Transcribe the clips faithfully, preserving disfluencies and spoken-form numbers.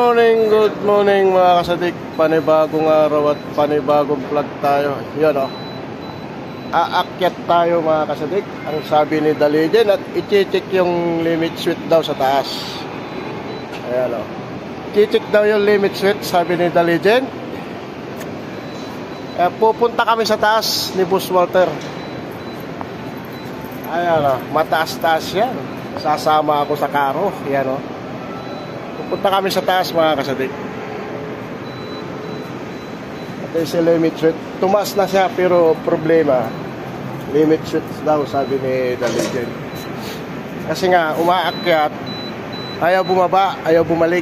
morning, good morning mga kasadik. Panibagong araw at panibagong vlog tayo. Yan o. Aakyat tayo mga kasadik. Ang sabi ni Daligen at i-check yung limit switch daw sa taas. Ayan o. I-check daw yung limit switch, sabi ni Daligen. Eh, pupunta kami sa taas ni Boss Walter. Ayan o. Mataas-taas yan. Sasama ako sa karo. Ayan o. Pupunta kami sa taas mga kasadik. Ito yung si limit switch. Tumaas na siya pero problema, limit switch daw sabi ni Daligen. Kasi nga umaakyat, ayaw bumaba, ayaw bumalik.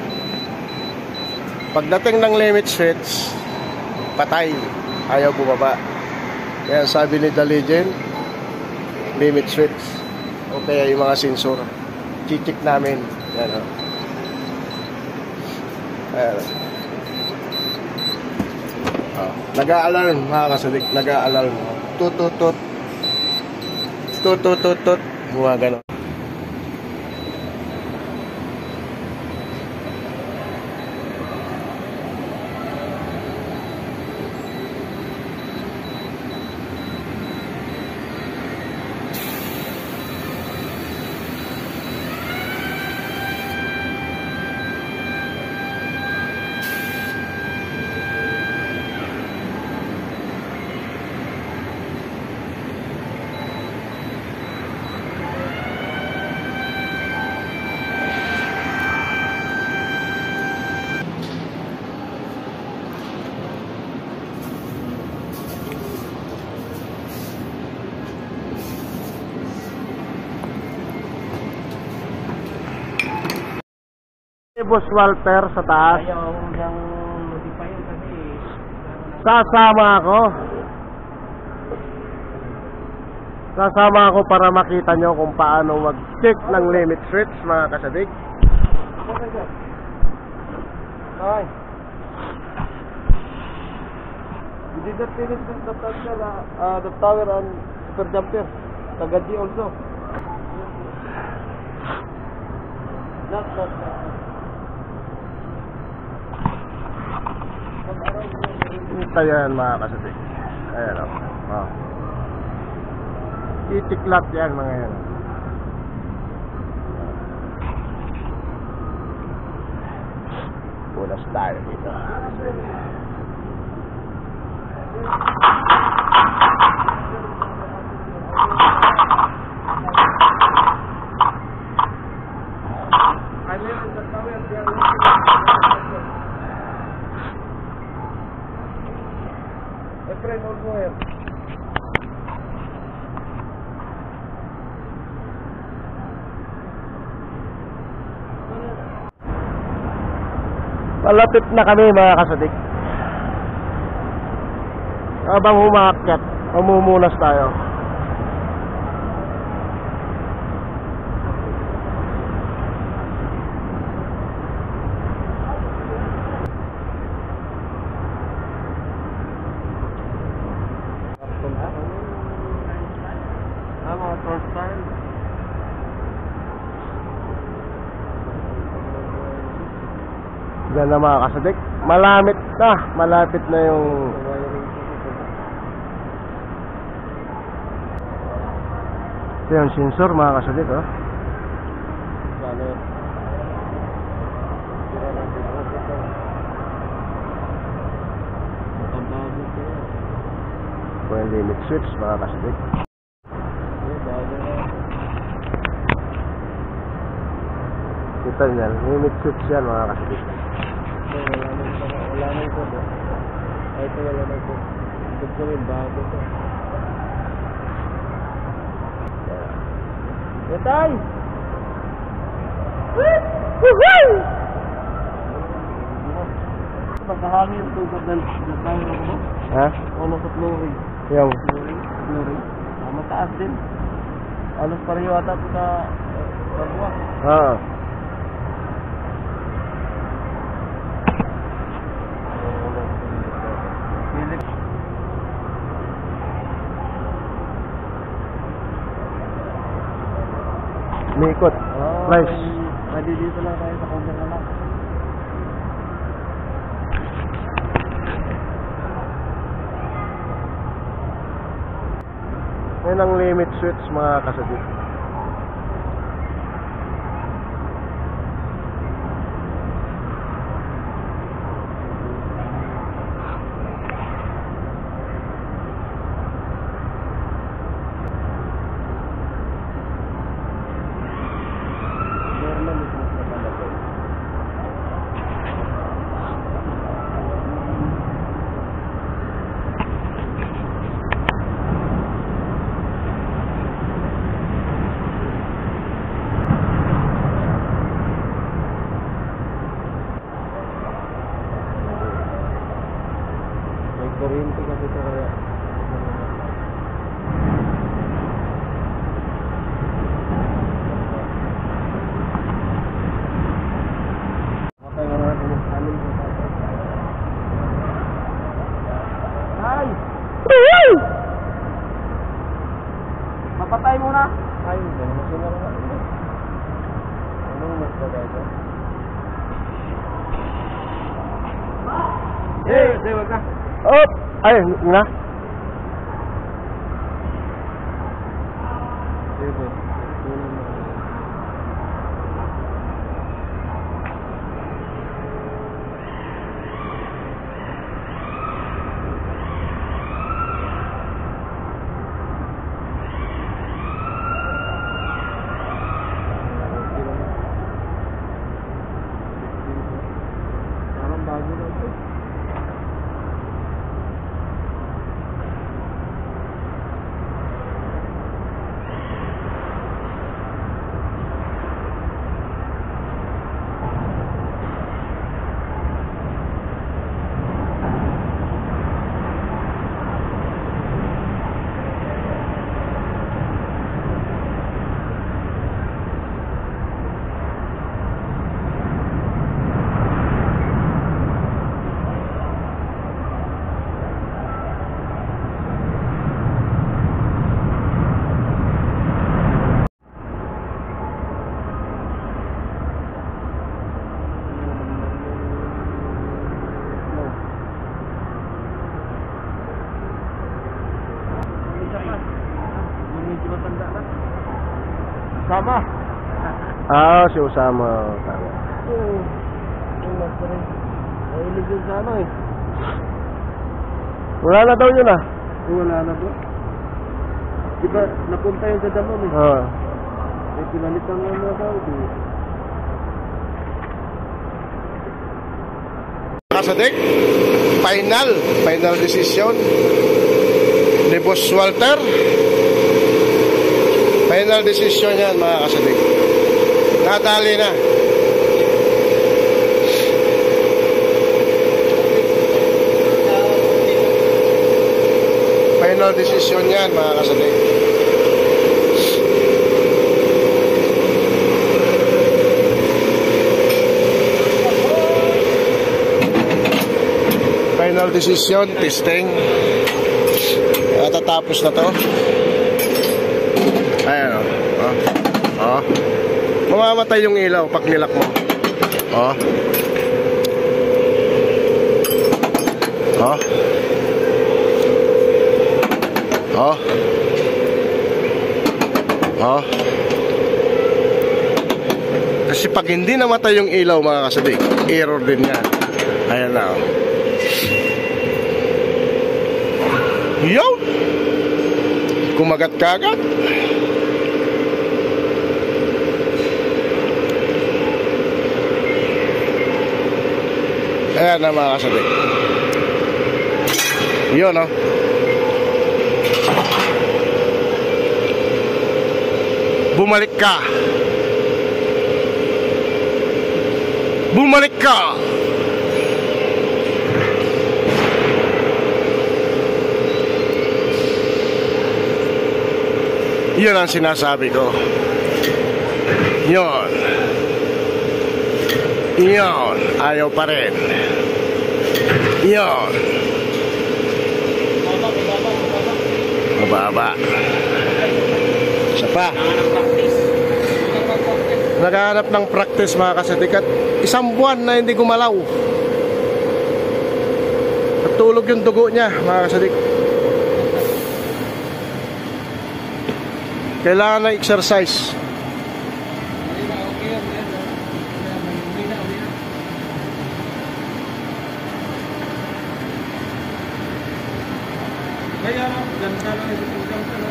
Pagdating ng limit switch, patay, ayaw bumaba. Kaya sabi ni Daligen, limit switch o kaya yung mga sensor, chichik namin. Yan o. Ayan. Oh, nag-a-alarm mga kasadik, nag-a-alarm. Tut tut tut. Tut tut tut tut. Mga ganon. Boss Walter sa taas. Ayaw siyang modify kasi Sasama ako. Sasama ako para makita nyo kung paano mag-check ng limit switch mga kasadik. Hi. You did not finish the, the, the, uh, the tower and super jumper. Tagadi also. Not, not, not. Ito yan mga kasadik. Ayan o. Oh. Itiklat yan mga yan. Punas tayo dito. Malapit na kami mga kasadik. Habang umaakyat, umumunas tayo. Yan na mga kasadik. Malamit na. Malapit na yung ito yung sensor mga kasadik oh. Ito yung limit switch mga kasadik. Ito yan. Limit switch yan mga kasadik. Wala na ito. Ay, ito wala na ito. Ito ko rin bago ito. Yatay! Woohoo! Pagkahangin yung tugod ng tawin ako ba? Ha? Ano sa flooring? Yung? Flooring? Flooring? Ah, mataas din. Alos pareho ata ito sa kapwa. Haa. Umikot. Oh, Nice. Pwede dito lang tayo sa counter na lang. Yan ang limit switch mga kasadik. Kuryente kasi ito kaya. Matay mo na natin yung kanin ko. Ay! Mapatay mo na! Ay, hindi naman sila na natin. Anong mas bagay? Eh, hindi, wag ka. Oh! Ay, nga. Sige. Parang bago na ito. Sama. Ah, si Usama. Tama. Oo. Yung master eh. Mahilig yun sa ano eh. Wala na daw yun ah. Eh, wala na bro. Diba, napunta yun sa damam eh. Oo. Eh, pinalitan nga mga Saudi. Kasadik, final, final decision ni Boss Walter. Final decision yan mga kasadik. Nadali na. Final decision yan mga kasadik. Final decision, testing. Natatapos na to. Ayan o. Oh. Oh. Mamamatay yung ilaw pag nilak mo. Oh. Oh. Oh. Oh. Kasi pag hindi namatay yung ilaw mga kasadik, error din yan. Ayan na o. Yo! Kumagat kagat. Ayan na mga kasadik. Yun o. Bumalik ka. Bumalik ka. Yun ang sinasabi ko. Yun. Yun. Ayaw pa rin. Yun. Mababa. Isa pa. Naghahanap ng practice mga kasadik at isang buwan na hindi gumalaw. Natulog yung dugo niya mga kasadik. Kailangan ng exercise. Kaya no, ganda lang ito program ko, no?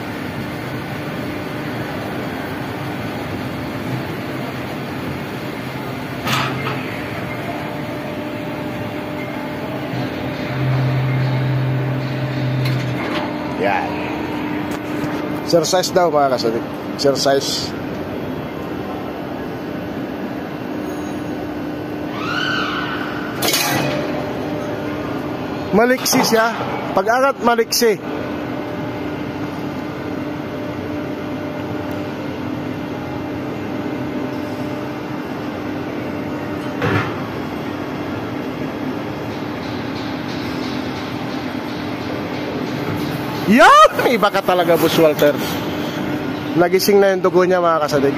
Yan. Exercise daw mga kasadik. Exercise. Maliksi siya. Pag-angat maliksi. Yan! Iba ka talaga, Boss Walter. Nagising na yung dugo niya mga kasadik.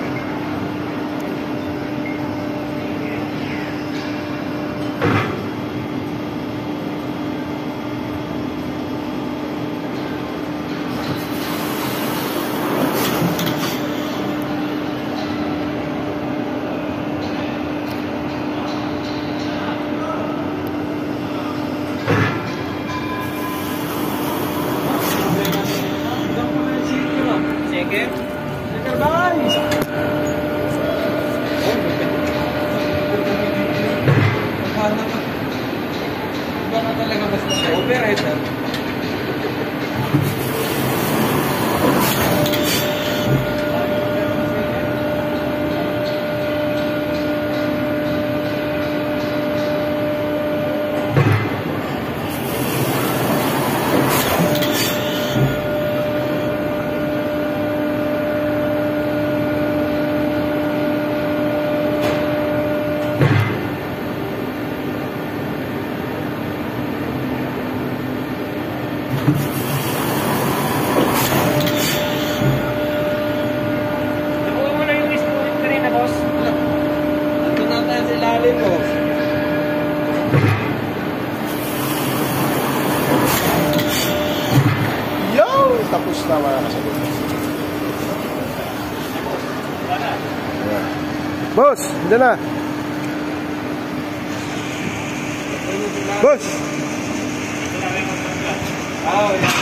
Sige. Sige, guys. Iba na talaga basta operator. Nakuha mo na yung spoon kanina, boss. Ito na tayo sa ilalim, boss. Yo! Tapos na mga kasadik. Boss, dyan na. Boss! Oh, yeah.